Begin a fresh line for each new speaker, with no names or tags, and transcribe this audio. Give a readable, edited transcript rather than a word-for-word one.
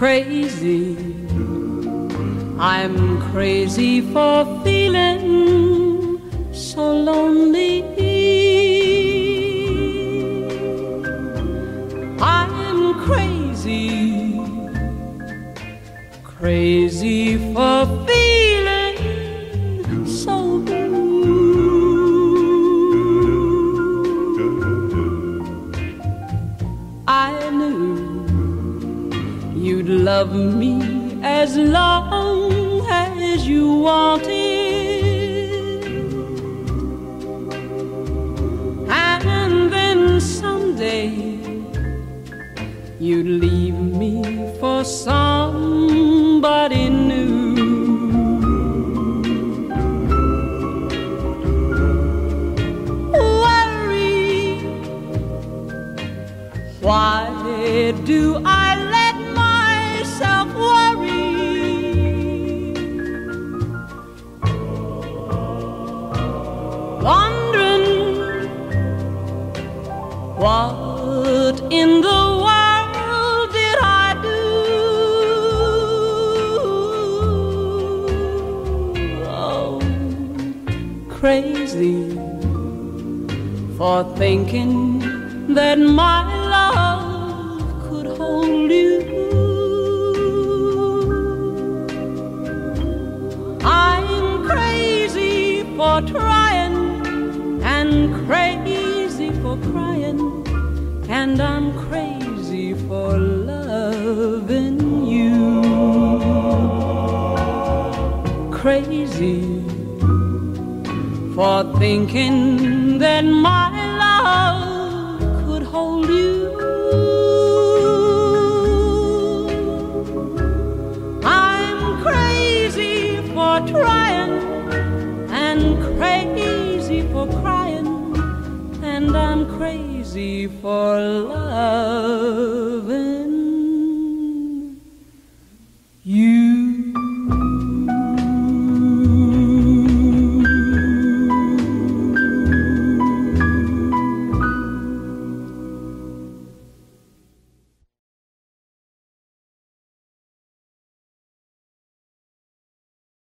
crazy. I'm crazy for feeling so lonely. I'm crazy, crazy for feeling so blue. I knew you'd love me as long as you wanted, and then someday you'd leave me for somebody new. Worry, why do I let myself worry? Wondering what in the world did I do? Oh, crazy for thinking that my love could hold you. I'm crazy for trying and crazy for crying, and I'm crazy for loving you. Crazy for thinking that my love could hold you. I'm crazy for trying and crazy for crying, and I'm crazy for loving